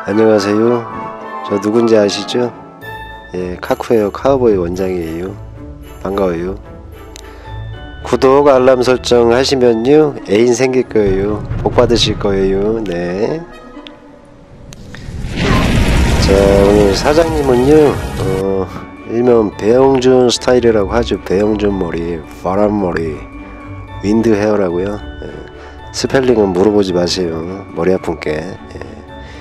안녕하세요. 저 누군지 아시죠? 예, 카쿠예요. 카우보이 원장이에요. 반가워요. 구독, 알람 설정 하시면요 애인 생길 거예요. 복 받으실 거예요. 네. 자, 오늘 사장님은요 일명 배영준 스타일이라고 하죠. 배영준 머리, 바람머리, 윈드 헤어라고요. 예. 스펠링은 물어보지 마세요. 머리 아픈게. 예.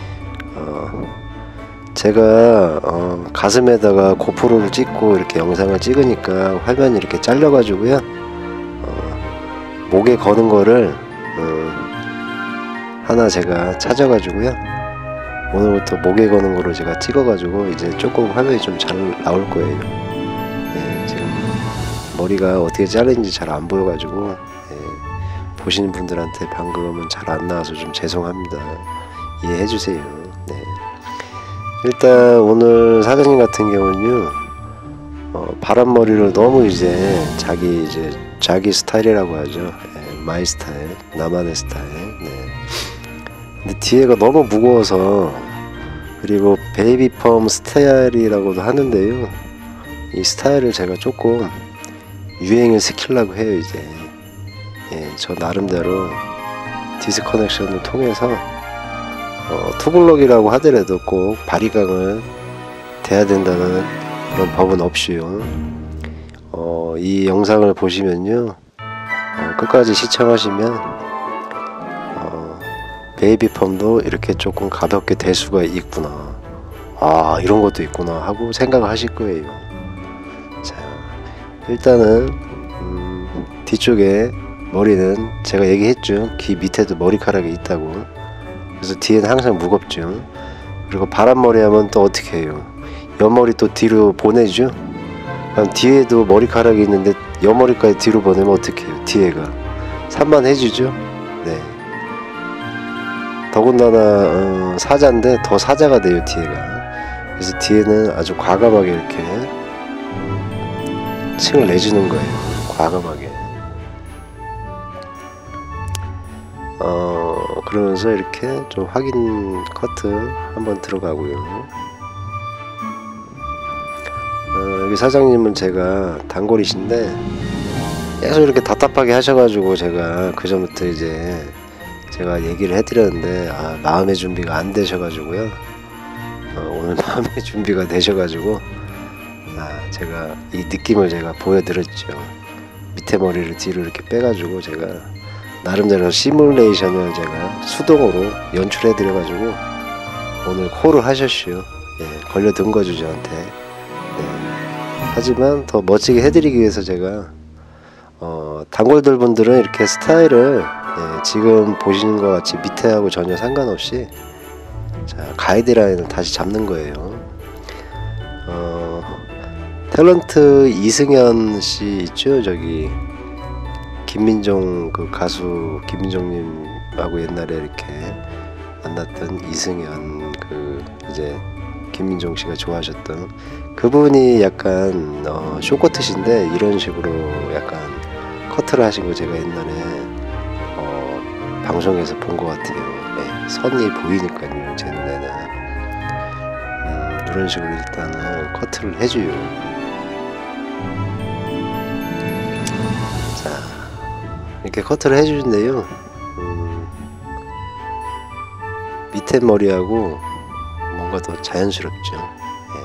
제가 가슴에다가 고프로를 찍고 이렇게 영상을 찍으니까 화면이 이렇게 잘려 가지고요 목에 거는 거를 하나 제가 찾아 가지고요 오늘부터 목에 거는 거를 제가 찍어 가지고 이제 조금 화면이 좀 잘 나올 거예요. 예, 지금 머리가 어떻게 자른지 잘 안 보여 가지고 예, 보시는 분들한테 방금은 잘 안 나와서 좀 죄송합니다. 이해해 주세요. 네. 일단 오늘 사장님 같은 경우는요 바람머리를 너무 이제 자기 스타일이라고 하죠. 네, 마이 스타일, 나만의 스타일. 네. 근데 뒤에가 너무 무거워서, 그리고 베이비펌 스타일이라고도 하는데요 이 스타일을 제가 조금 유행을 시키려고 해요. 이제 예, 저 나름대로 디스커넥션을 통해서 투블럭이라고 하더라도 꼭 바리깡을 대야 된다는 그런 법은 없이요. 이 영상을 보시면요 끝까지 시청하시면 베이비펌도 이렇게 조금 가볍게 될 수가 있구나, 아 이런 것도 있구나 하고 생각을 하실 거예요. 자, 일단은 뒤쪽에 머리는 제가 얘기했죠. 귀 밑에도 머리카락이 있다고. 그래서 뒤에는 항상 무겁죠. 그리고 바람머리 하면 또 어떻게 해요? 옆머리 또 뒤로 보내죠. 그럼 뒤에도 머리카락이 있는데 옆머리까지 뒤로 보내면 어떻게 해요? 뒤에가 산만해지죠. 네. 더군다나 사자인데 더 사자가 돼요, 뒤에가. 그래서 뒤에는 아주 과감하게 이렇게 층을 내주는 거예요. 과감하게. 그러면서 이렇게 좀 확인 커트 한번 들어가고요. 여기 사장님은 제가 단골이신데 계속 이렇게 답답하게 하셔가지고 제가 그 전부터 이제 제가 얘기를 해드렸는데 마음의 준비가 안 되셔가지고요 오늘 마음의 준비가 되셔가지고 제가 이 느낌을 제가 보여드렸죠. 밑에 머리를 뒤로 이렇게 빼가지고 제가 나름대로 시뮬레이션을 제가 수동으로 연출해 드려가지고 오늘 콜을 하셨슈. 예, 걸려든 거죠 저한테. 예. 하지만 더 멋지게 해드리기 위해서 제가 단골들 분들은 이렇게 스타일을 지금 보시는 것 같이 밑에하고 전혀 상관없이 자, 가이드라인을 다시 잡는 거예요. 탤런트 이승현 씨 있죠? 저기 김민종 그 가수 김민종님하고 옛날에 이렇게 만났던 이승현, 그 이제 김민종 씨가 좋아하셨던 그분이 약간 쇼커트신데 이런 식으로 약간 커트를 하신 거 제가 옛날에 방송에서 본 것 같아요. 네, 선이 보이니까요 제 눈에는. 이런 식으로 일단은 커트를 해줘요. 자, 이렇게 커트를 해주는데요 밑에 머리하고 뭔가 더 자연스럽죠. 예.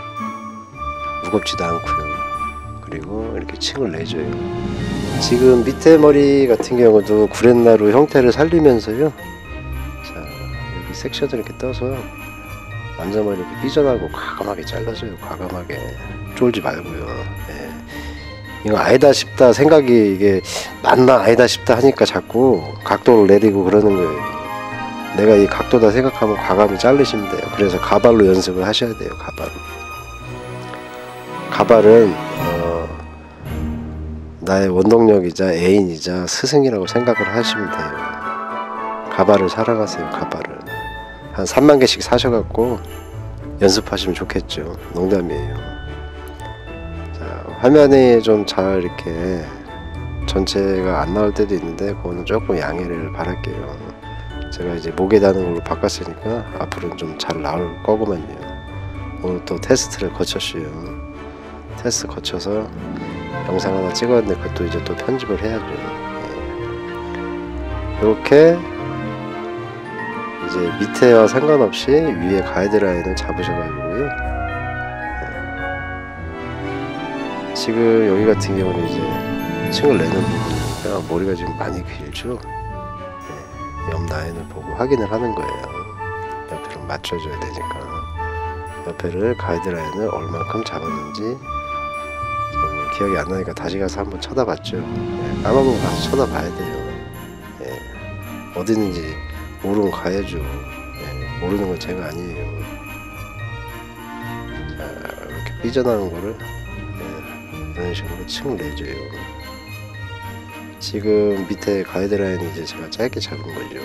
무겁지도 않고요. 그리고 이렇게 층을 내줘요. 지금 밑에 머리 같은 경우도 구렛나루 형태를 살리면서요 자, 여기 섹션을 이렇게 떠서 완전 이렇게 삐져나고 과감하게 잘라줘요. 과감하게 쫄지 말고요. 예. 이거 아니다 싶다 생각이 이게 맞나 아니다 싶다 하니까 자꾸 각도를 내리고 그러는 거예요. 내가 이 각도다 생각하면 과감히 자르시면 돼요. 그래서 가발로 연습을 하셔야 돼요. 가발은 나의 원동력이자 애인이자 스승이라고 생각을 하시면 돼요. 가발을 사랑하세요. 가발을 한 3만 개씩 사셔갖고 연습하시면 좋겠죠. 농담이에요. 자, 화면이 좀 잘 이렇게 전체가 안 나올 때도 있는데 그거는 조금 양해를 바랄게요. 제가 이제 목에 다는 걸로 바꿨으니까 앞으로는 좀 잘 나올 거구만요. 오늘 또 테스트를 거쳤어요. 테스트 거쳐서 영상 하나 찍었는데 그것도 이제 또 편집을 해야죠. 이렇게 이제 밑에와 상관없이 위에 가이드라인을 잡으셔가지고요. 지금 여기 같은 경우는 이제 층을 내는 부분이니까 머리가 지금 많이 길죠. 옆 라인을 보고 확인을 하는 거예요. 옆에를 맞춰줘야 되니까 옆에를 가이드라인을 얼만큼 잡았는지 기억이 안 나니까 다시 가서 한번 쳐다봤죠. 까먹으면 가서 쳐다봐야 돼요. 어디 있는지 모르면 가야죠. 모르는 건 제가 아니에요. 자, 이렇게 삐져나온 거를 이런 식으로 층 내줘요. 지금 밑에 가이드라인이 이제 제가 짧게 잡은 거죠.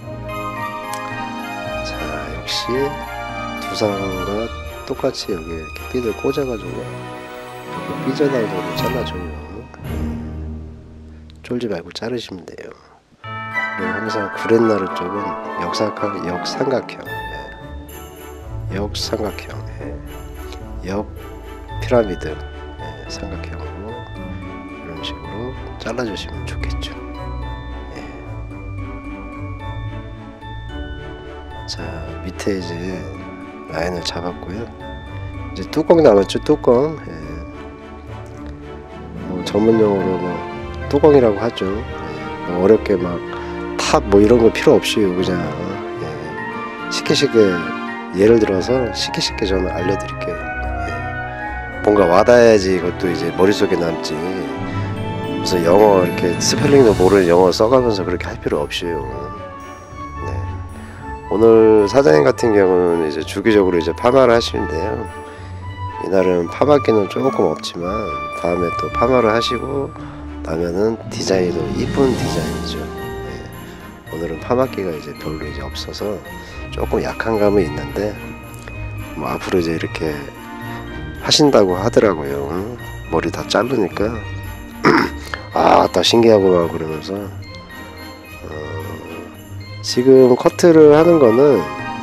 자, 역시 두상과 똑같이 여기 이렇게 삐를 꽂아가지고 이렇게 삐져나온 거를 잘라줘요. 쫄지 말고 자르시면 돼요. 그리고 항상 구렛나루 쪽은 역삼각형, 역삼각형, 역피라미드 삼각형으로 이런 식으로 잘라주시면 좋겠죠. 자, 밑에 이제 라인을 잡았고요. 이제 뚜껑 남았죠. 뚜껑. 뭐 전문용어로 뭐 뚜껑이라고 하죠. 뭐 어렵게 막 탑 뭐 이런 거 필요 없이요. 그냥 쉽게 예를 들어서 쉽게 저는 알려드릴게요. 뭔가 와닿아야지 이것도 이제 머릿속에 남지. 무슨 영어 이렇게 스펠링도 모르는 영어 써가면서 그렇게 할 필요 없이요. 오늘 사장님 같은 경우는 이제 주기적으로 이제 파마를 하시는데요. 이날은 파마기는 조금 없지만 다음에 또 파마를 하시고 나면은 디자인이 더 이쁜 디자인이죠. 오늘은 파마기가 이제 별로 이제 없어서 조금 약한 감은 있는데 뭐 앞으로 이제 이렇게 하신다고 하더라고요. 머리 다 자르니까 다 신기하고 막 그러면서 지금 커트를 하는 거는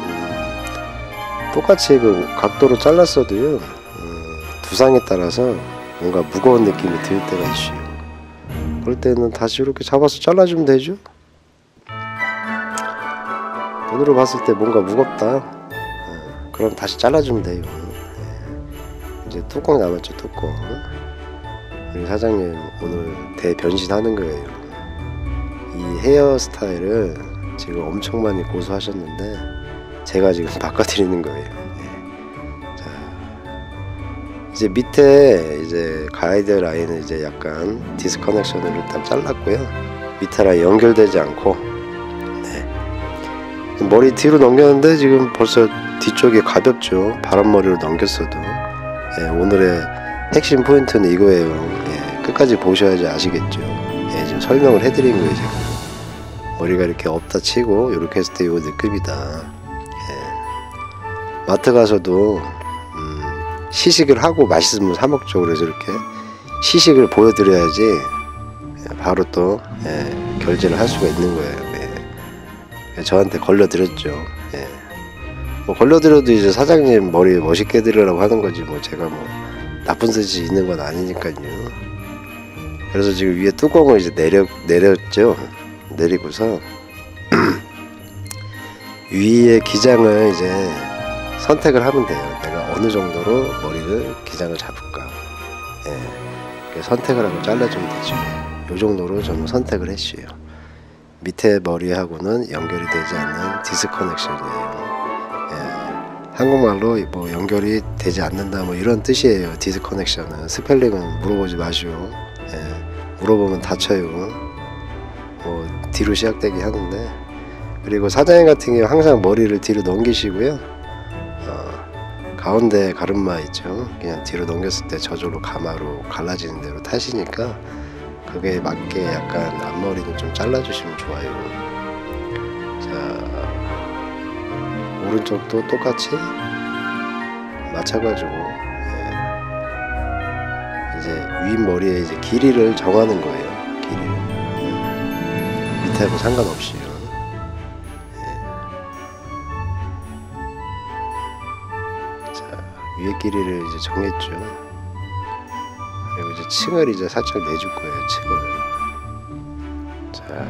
똑같이 그 각도로 잘랐어도요 두상에 따라서 뭔가 무거운 느낌이 들 때가 있어요. 그럴 때는 다시 이렇게 잡아서 잘라주면 되죠. 눈으로 봤을 때 뭔가 무겁다, 그럼 다시 잘라주면 돼요. 이제 뚜껑 남았죠. 뚜껑. 우리 사장님 오늘 대변신하는 거예요. 이 헤어스타일을 지금 엄청 많이 고수하셨는데 제가 지금 바꿔드리는 거예요. 자, 이제 밑에 이제 가이드 라인을 이제 약간 디스커넥션을 일단 잘랐고요. 밑에 라인 연결되지 않고 머리 뒤로 넘겼는데 지금 벌써 뒤쪽이 가볍죠. 바람머리로 넘겼어도. 오늘의 핵심 포인트는 이거예요. 끝까지 보셔야지 아시겠죠. 지금 설명을 해드린 거예요. 제가 머리가 이렇게 없다 치고 이렇게 했을 때 요 느낌이다. 마트 가서도 시식을 하고 맛있으면 사 먹죠. 그래서 이렇게 시식을 보여드려야지 바로 또 결제를 할 수가 있는 거예요. 저한테 걸려드렸죠. 뭐 걸려드려도 이제 사장님 머리 멋있게 해드리려고 하는 거지 뭐 제가 뭐 나쁜 뜻이 있는 건 아니니까요. 그래서 지금 위에 뚜껑을 이제 내렸죠. 내리고서 위에 기장을 이제 선택을 하면 돼요. 내가 어느 정도로 머리를 기장을 잡을까. 선택을 하고 잘라주면 되죠. 요 정도로 저는 선택을 했어요. 밑에 머리하고는 연결이 되지 않는 디스커넥션이에요. 한국말로 뭐 연결이 되지 않는다 뭐 이런 뜻이에요. 디스커넥션은 스펠링은 물어보지 마시오. 물어보면 다쳐요. 뭐 뒤로 시작되게 하는데, 그리고 사장님 같은 경우 항상 머리를 뒤로 넘기시고요. 가운데 가르마 있죠. 그냥 뒤로 넘겼을 때 저절로 가마로 갈라지는 대로 타시니까 그게 맞게 약간 앞머리는 좀 잘라주시면 좋아요. 자, 오른쪽도 똑같이 마찬가지고 이제 윗머리에 이제 길이를 정하는 거예요. 길이를 밑하고 상관없이요. 위에 길이를 이제 정했죠. 그리고 이제 층을 이제 살짝 내줄 거예요. 층을.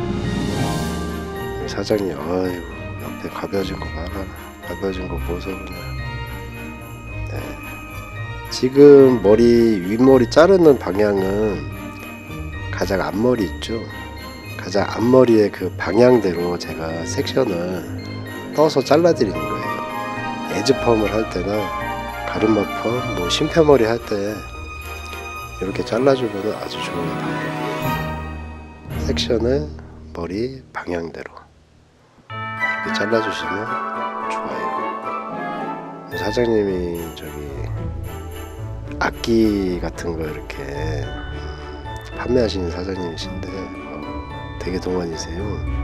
자, 사장님, 아이고 옆에 가벼워진 거 봐라. 가벼워진 거 보소 그냥. 네. 지금 윗머리 자르는 방향은 가장 앞머리 있죠. 가장 앞머리의 그 방향대로 제가 섹션을 떠서 잘라드리는 거예요. 에즈펌을 할 때나 가르마 펌, 뭐 심표머리 할 때 이렇게 잘라주면 아주 좋은 방법이에요. 섹션을 머리 방향대로 이렇게 잘라주시면 좋아요. 사장님이 저기 악기 같은 거 이렇게 판매하시는 사장님이신데 되게 동안이세요.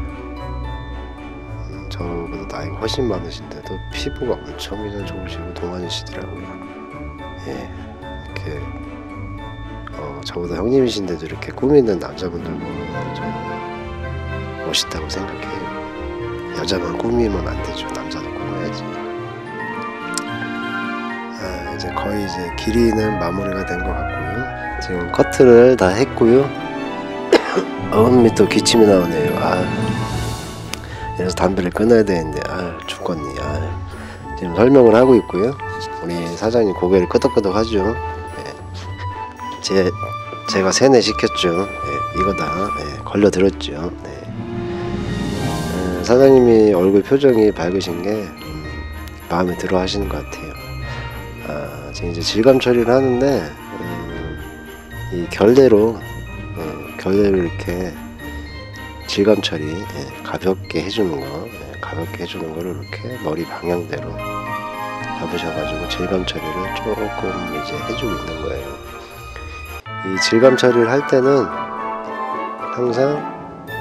저보다 나이가 훨씬 많으신데도 피부가 엄청 그냥 좋으시고 동안이시더라고요. 예, 이렇게 저보다 형님이신데도 이렇게 꾸미는 남자분들 보면 좀 멋있다고 생각해요. 여자만 꾸미면 안 되죠. 남자도 꾸며야지. 이제 거의 이제 길이는 마무리가 된 것 같고요. 지금 커트를 다 했고요. 또 기침이 나오네요. 그래서 담배를 끊어야 되는데 죽겠니. 지금 설명을 하고 있고요. 우리 사장님 고개를 끄덕끄덕 하죠. 네. 제가 세뇌 시켰죠. 네, 이거다. 네, 걸려들었죠. 네. 사장님이 얼굴 표정이 밝으신 게 마음에 들어 하시는 것 같아요. 지금 이제 질감 처리를 하는데 이 결대로 이렇게 질감 처리 가볍게 해주는 거, 가볍게 해주는 거를 이렇게 머리 방향대로 잡으셔가지고 질감 처리를 조금 이제 해주고 있는 거예요. 이 질감 처리를 할 때는 항상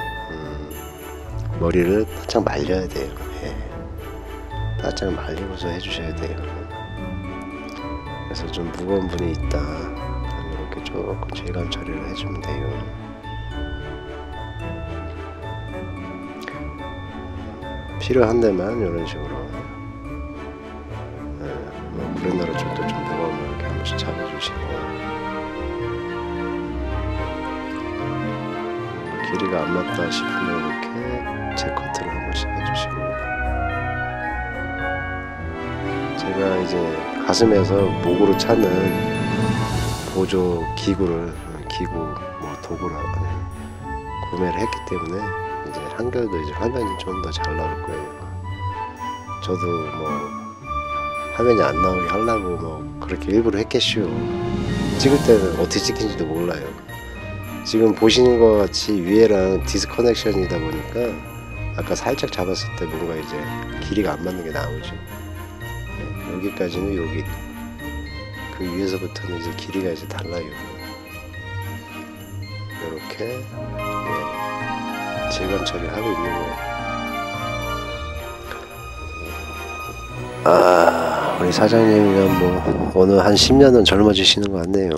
머리를 바짝 말려야 돼요. 바짝 말리고서 해주셔야 돼요. 그래서 좀 무거운 분이 있다, 이렇게 조금 질감 처리를 해주면 돼요. 필요한 데만 이런 식으로 브랜더로 좀 무거우면 이렇게 한 번씩 잡아주시고, 길이가 안 맞다 싶으면 이렇게 재커트를 한 번씩 해주시고요. 제가 이제 가슴에서 목으로 차는 보조 기구 뭐 도구를 구매를 했기 때문에 이제 한결도 이제 화면이 좀 더 잘 나올 거예요. 저도 뭐 화면이 안 나오게 하려고 뭐 그렇게 일부러 했겠슈. 찍을 때는 어떻게 찍힌지도 몰라요. 지금 보시는 것 같이 위에랑 디스커넥션이다 보니까 아까 살짝 잡았을 때 뭔가 이제 길이가 안 맞는 게 나오죠. 여기까지는 여기, 그 위에서부터는 이제 길이가 이제 달라요. 이렇게 질감 처리를 하고 있는 거예요. 우리 사장님이면 뭐 오늘 한 10년은 젊어지시는 것 같네요.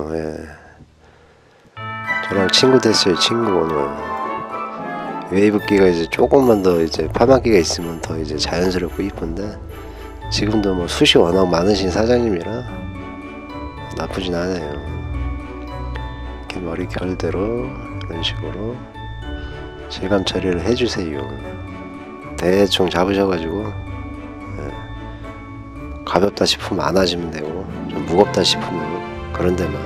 저랑 친구 됐어요. 친구. 오늘 웨이브기가 이제 조금만 더 이제 파마기가 있으면 더 이제 자연스럽고 이쁜데, 지금도 뭐 숱이 워낙 많으신 사장님이라 나쁘진 않아요. 이렇게 머리 결대로 이런 식으로 질감 처리를 해주세요. 대충 잡으셔가지고 가볍다 싶으면 안 하시면 되고, 좀 무겁다 싶으면 그런 데만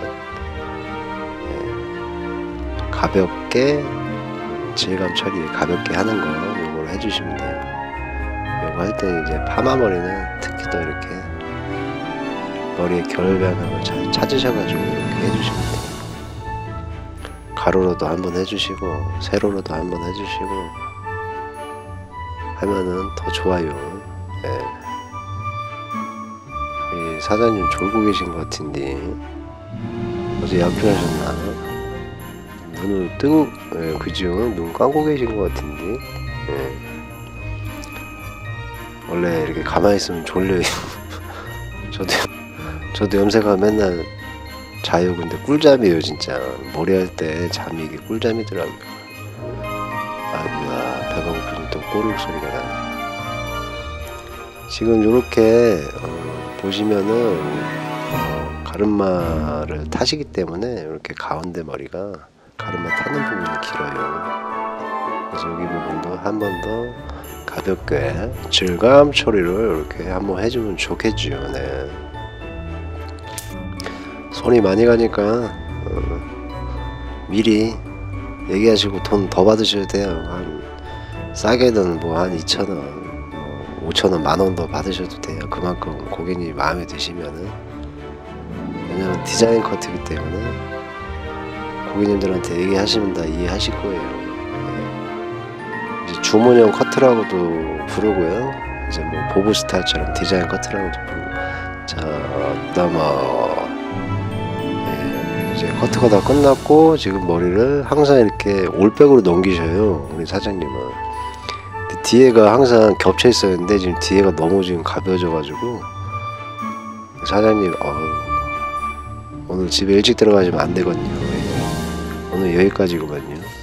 가볍게 질감 처리 가볍게 하는 거 요걸 해주시면 돼요. 요거 할 때 이제 파마 머리는 특히 더 이렇게 머리의 결 방향을 잘 찾으셔가지고 이렇게 해주시면 돼요. 가로로도 한번 해주시고 세로로도 한번 해주시고 하면은 더 좋아요. 이 사장님 졸고 계신 것 같은데 어제 약주하셨나? 눈을 뜨고 그죠? 눈 감고 계신 것 같은데 원래 이렇게 가만히 있으면 졸려요. 저도 염색하면 맨날 자요. 근데 꿀잠이에요 진짜. 머리 할 때 잠이 이게 꿀잠이더라고요. 아이고야, 배가 고프니 또 꼬르륵 소리가 나네. 지금 요렇게 보시면은 가르마를 타시기 때문에 이렇게 가운데 머리가 가르마 타는 부분이 길어요. 그래서 여기 부분도 한 번 더 가볍게 질감 처리를 이렇게 한번 해주면 좋겠죠. 네. 손이 많이 가니까 미리 얘기하시고 돈 더 받으셔야 돼요. 한 싸게는 뭐 한 2,000원, 5,000원, 10,000원 더 받으셔도 돼요. 그만큼 고객님이 마음에 드시면은. 왜냐면 디자인 커트이기 때문에 고객님들한테 얘기하시면 다 이해하실 거예요. 이제 주문형 커트라고도 부르고요. 이제 뭐 보브 스타일처럼 디자인 커트라고도 부르고. 자, 이제 커트가 다 끝났고 지금 머리를 항상 이렇게 올백으로 넘기셔요. 우리 사장님은. 근데 뒤에가 항상 겹쳐 있었는데 지금 뒤에가 너무 지금 가벼워져 가지고 사장님 오늘 집에 일찍 들어가시면 안 되거든요. 오늘 여기까지구만요.